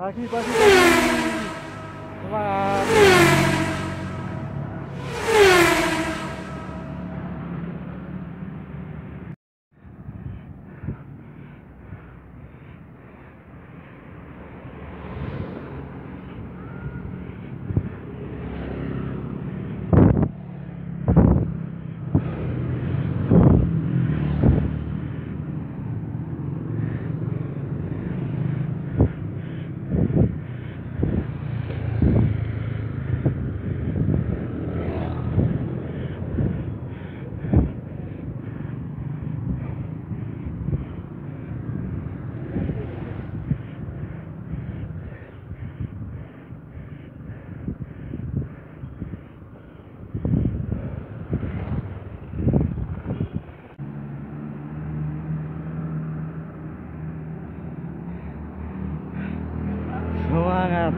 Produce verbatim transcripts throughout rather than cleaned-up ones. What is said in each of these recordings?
Pagi, pagi, pagi. Semangat. Semangat.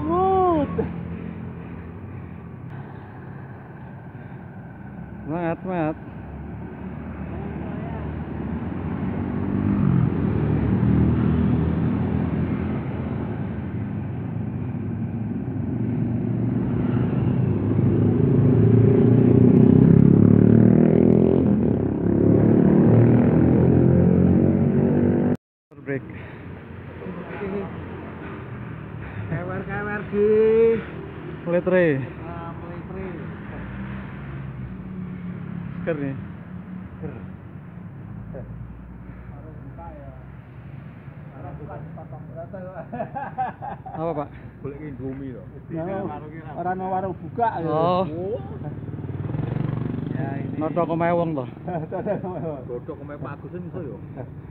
Semangat, semangat. Break. Kewer-kewer di Letre. ah, Pelitre. Seger nih. Ger. Harus buka ya. Harus buka dipotong. Apa, Pak? Golek Indomie lho. Ora ono warung buka ya. Oh. Ya ini. Noto omahe wong to. Godhok omahe Pak Agus iso yo.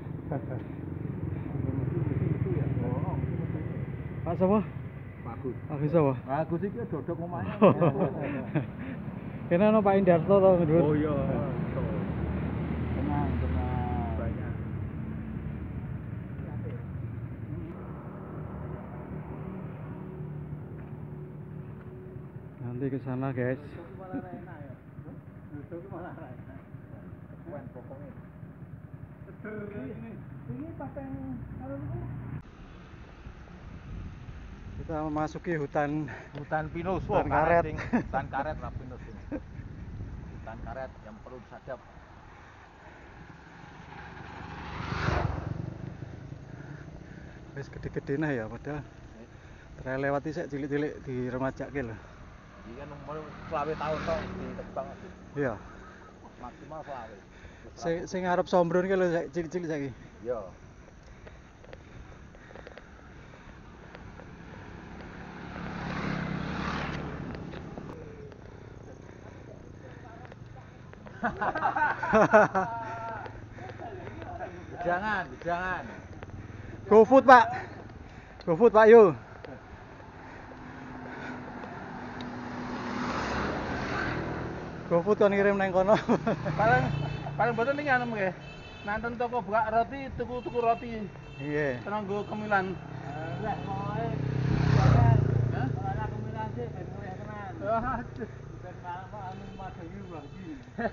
Pak sapa? Pak Agus. Agus sapa? Pak Agus iki dodok omahe. Kene ono Pak Indarto to ndhuwur. Oh iya. Tenang, tenang. Banyak. Nanti ke sana, guys. Kita memasuki hutan Hutan pinus, Hutan karet. Hutan karet lah pinus ini. Hutan karet yang perlu disadap. wis gede-gede nah ya, padahal terlewati sik cilik-cilik di remajake lho. Iki kan umur selawe tahun tok ditebang. Iya. Maksimal selawe. Sing sing arep sombron ki lho cilik-cilik saiki. Iya. Jangan, jangan. GoFood, Pak. GoFood, Pak, yuk. GoFood kan ngirim nang kono. Paling paling boten ning anu nggih. Nanten toko buka roti, tuku-tuku roti. Iya. Tenang nggo kemilan. Lah moe. Hah? Ora kemilan sih ben luwih tenan. Wah, ben malah anu madewi lagi.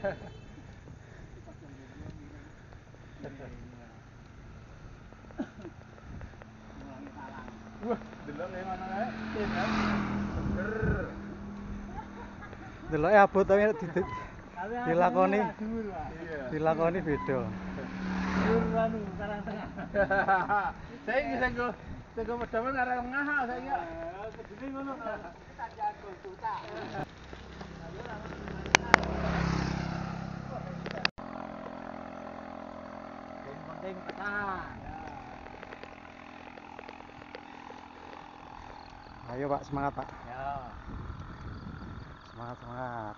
Wah, delok ning ngono kae. Seger. Deloke abot tapi di, di, dilakoni dilakoni beda. Dhuwur anu karang tengah. Saiki sing go sing go medhamen karang tengah saiki. Kedine ngono. Tak jago tuta. Yang penting pesan. Ayo, Pak, semangat, Pak. Ya. Semangat, semangat.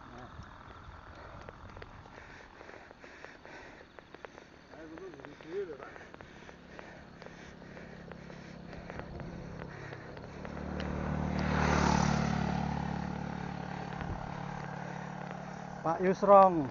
Pak Yusrong.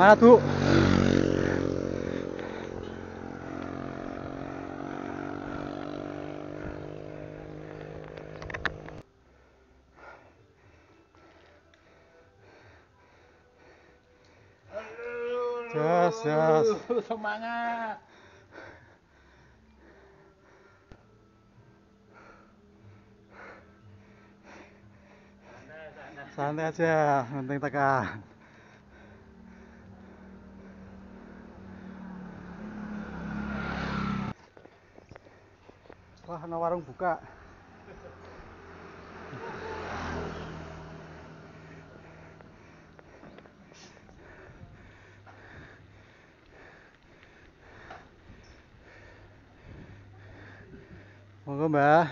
Semangat, Bu. Jas, jas. Semangat. Santai aja, penting tekan. Wah, ada warung buka. Monggo, Mbah.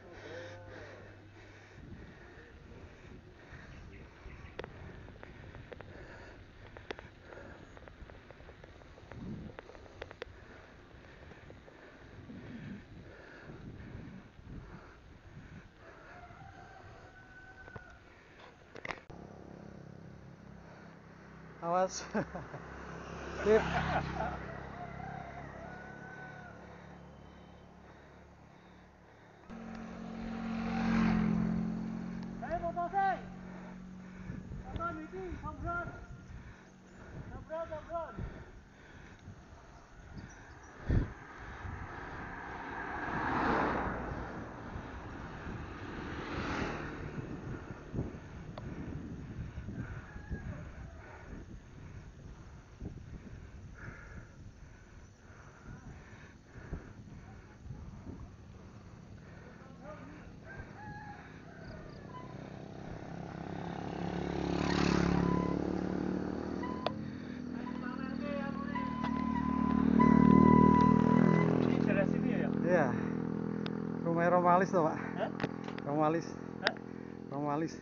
Awas. Sip. Saya foto saya. Foto ini, sombron. Sombron, sombron. Iya. Rumah Romalis toh, Pak? Hah? Romalis. Hah? Romalis.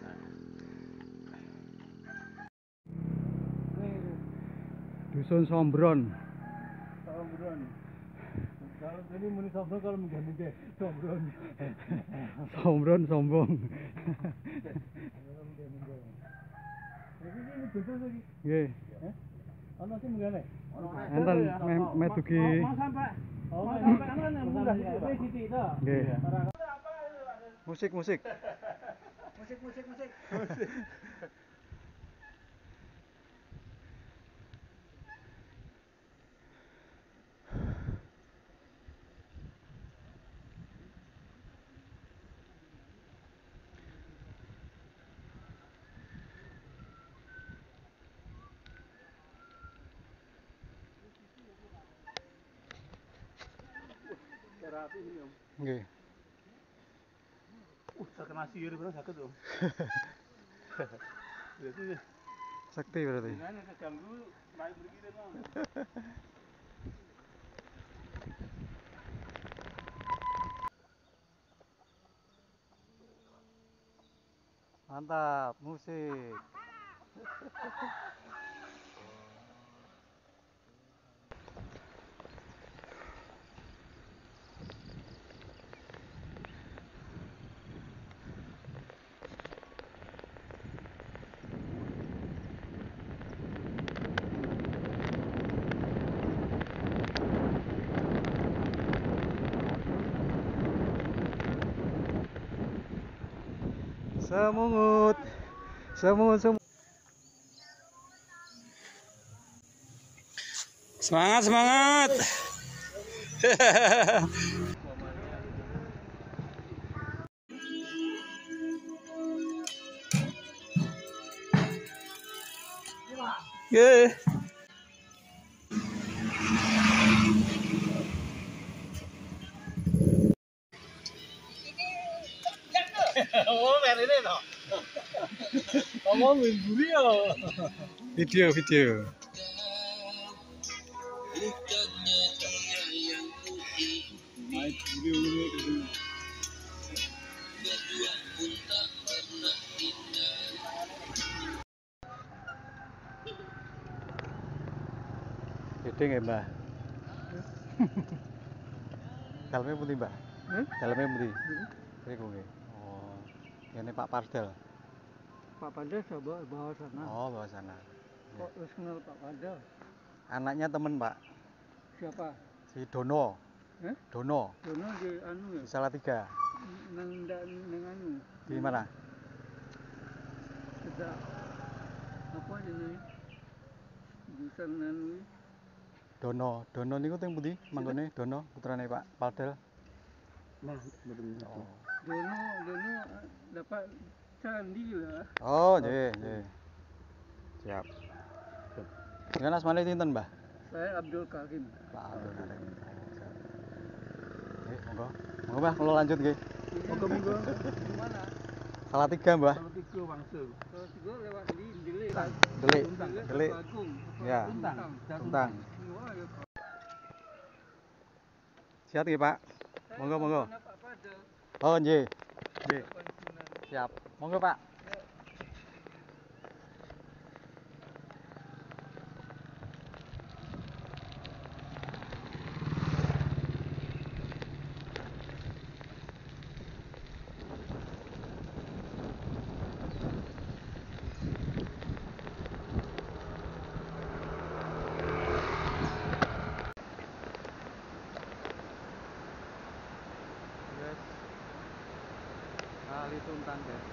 Dusun Sombron. Sombron. Kalau ini muni sombron, kalau mengganti deh sombron. Sombron sombong. Ini betul lagi. Nggih. Hah? Ono sing menggane. Enten me- medugi. Mau sampai. Oh, sampai kan munggah iki titik to. Nggih. Musik musik. Musik musik musik. Terapi ini Om. Nggih. Uh, terkena sihir bener sakit Om. Berarti Sakti berarti. dengan keganggu baik begini Om. Mantap, musik. Semungut. Semungut semungut. Semangat, semangat. Yeah. Oh, ini toh. Ngomong mburi ya. Video, video. Main mburi ini. Gede nggih, Mbah? Dalamnya putih, Mbah? Hmm? Dalamnya putih? Riku nggih. Oh, ini Pak Pardel. Pak Pandes bawa bawa sana. Oh, bawah sana. Ya. Kok terus kenal Pak Padal? Anaknya temen Pak, Siapa? si Dono. Eh? Dono Dono di anu ya? di Salatiga. Nang nang nang anu. Di mana? Cedak. Apa jenenge? Jurusan anu iki. Dono, Dono niku teng pundi? Manggone Dono putrane Pak Padel. Nah, betul. Oh. Dono, Dono ah, dapat candi lah. Oh, nggih, nggih. Siap. Dengan asmane sinten, Mbah? Saya Abdul Karim. Pak Abdul Karim. Nggih, monggo. Monggo Mbah, kula lanjut nggih. Monggo monggo. Di mana? Salatiga, Mbah. Salatiga Wangsul. Salatiga lewat di Delik. Delik. Delik. Delik. Ya. Tuntang. Tuntang. Wah, ya. Siap nggih, Pak. Saya Monggo, monggo. telepon Pak Padel. Oh, nggih. Nggih. Pensiunan. Siap. Monggo, Pak. Yes. Kali Tuntang, guys.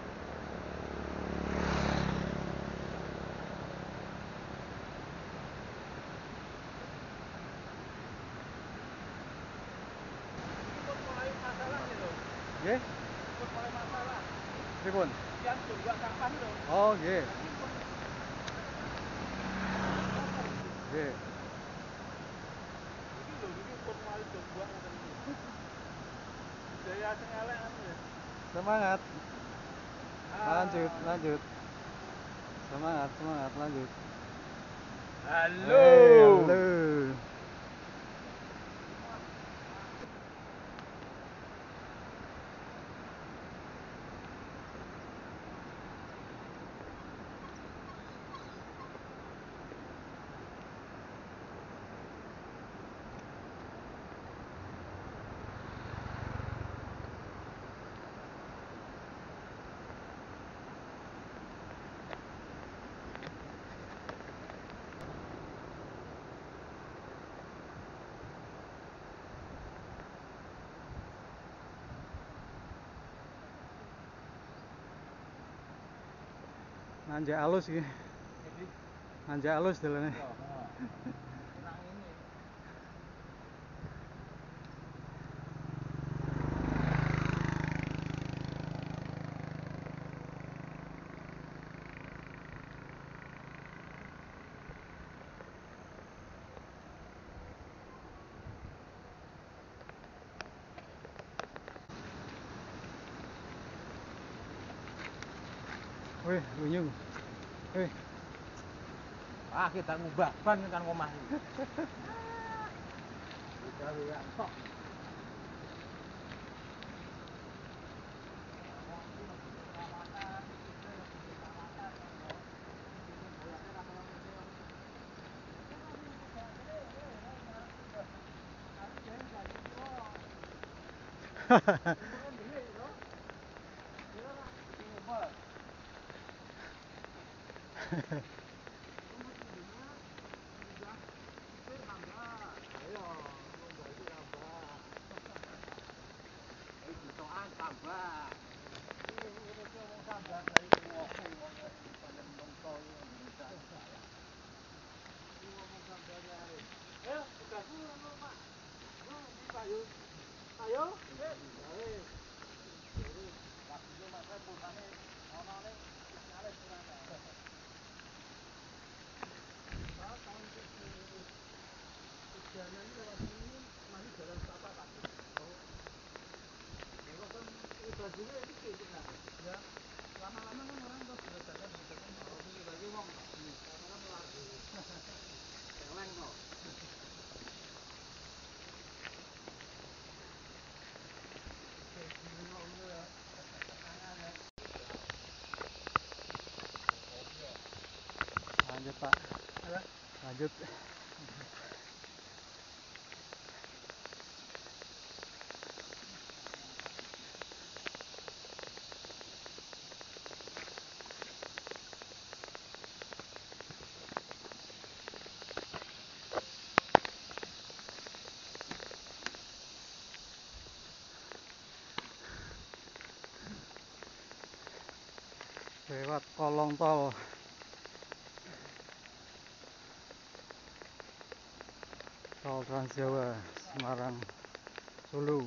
Ikut mulai masalah gitu. Nggih. Ikut mulai masalah. Pripun? Yang tunggak kapan lho. Oh, nggih. Nggih. Iki lho, iki ikut mulai tunggak ngoten iki. Budaya sing elek anu ya. Semangat. Ah. Lanjut, lanjut. Semangat, semangat, lanjut. Halo. Hey, halo. Nanjak halus iki. Nanjak halus dalane. Nang ini. Wih, lunyung. Wih. Ah, kita ngubah ban kan ngomah iki. Udah ya, kok. Ayo, lama-lama kan orang udah sudah sadar gitu kan. Lagi wong lama-lama lagi. Eleng kok. Lanjut, Pak. Lanjut. lewat kolong tol tol Trans Jawa Semarang Solo.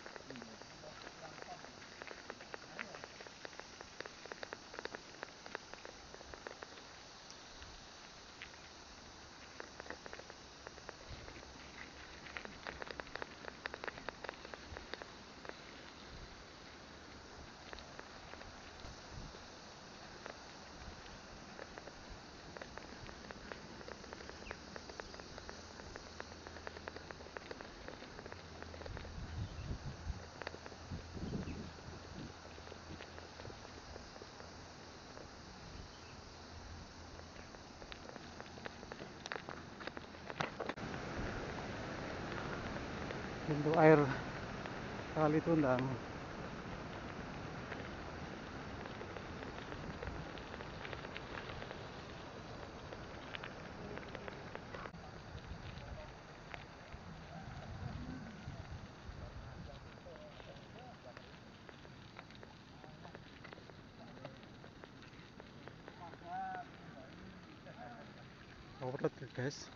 Pintu air Kali Tundang. Overload guys.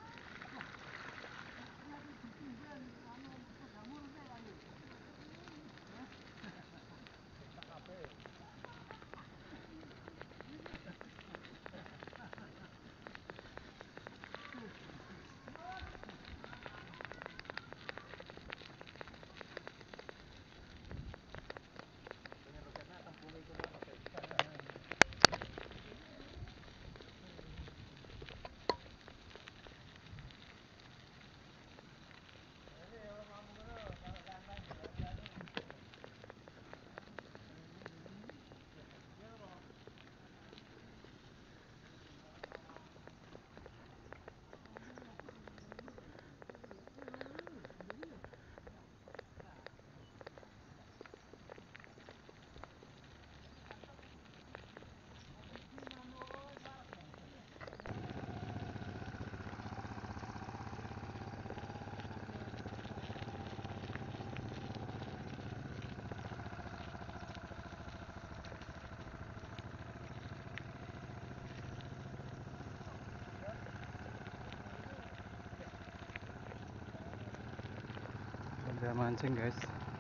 Udah mancing guys.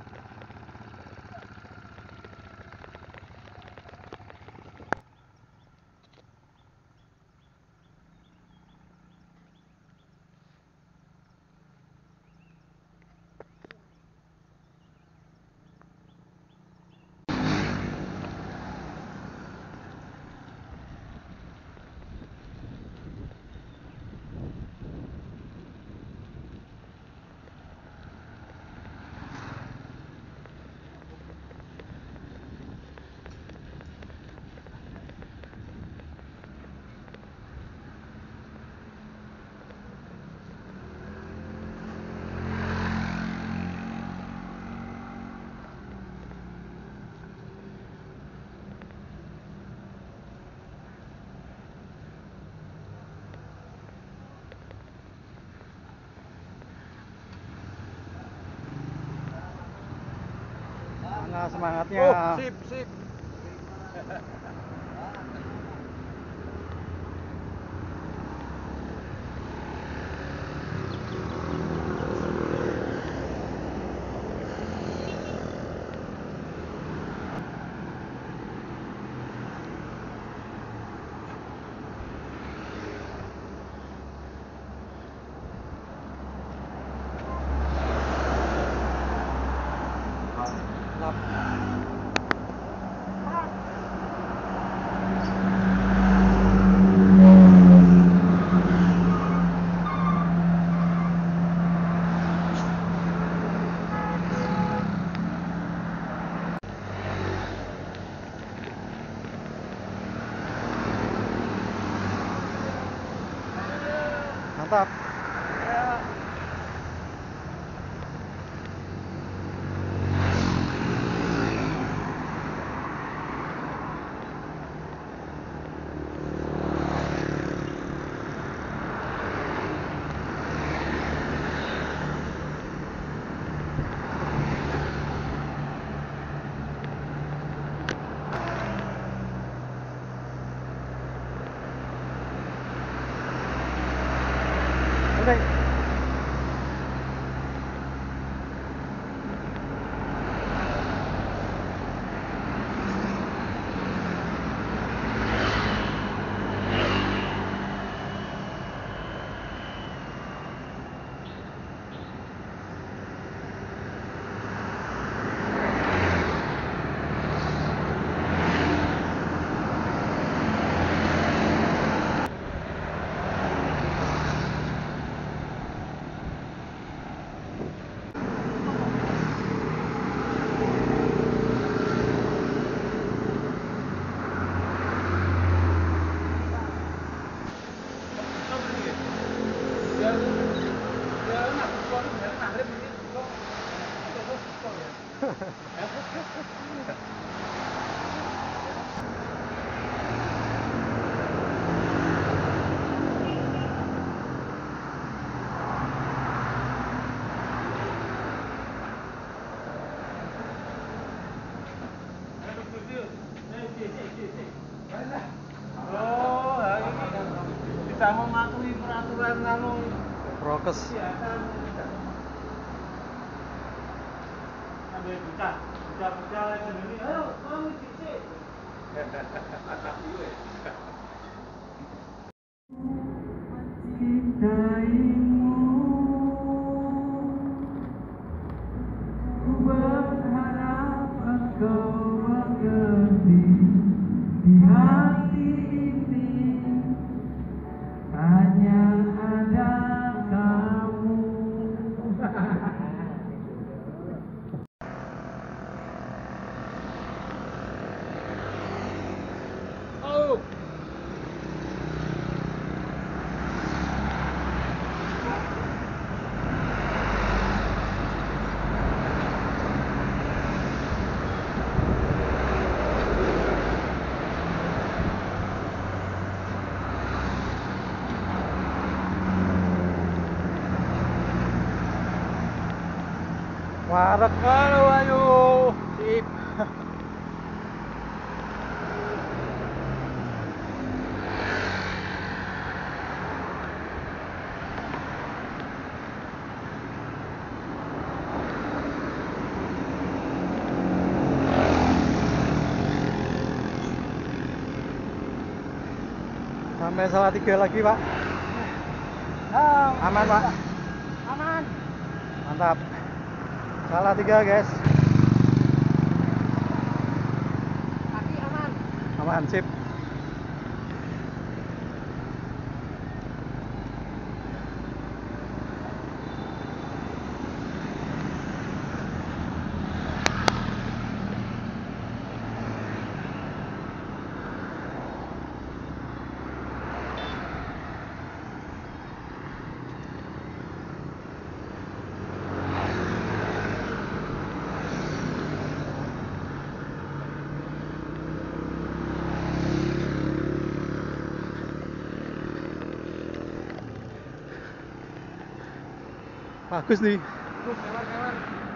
Mana semangatnya? Oh, sip, sip. Mantap. Oh, ini tidak mematuhi peraturan anu Prokes. kesehatan. Ambil buka, buka buka sendiri. Ayo, kamu cicik. Oh. Warak kalau ayo. Sip. Sampai salah tiga lagi, Pak. Aman, Pak. Aman. Mantap. Salah tiga, guys. Kaki aman. Aman, sip. Bagus nih. Kawan-kawan.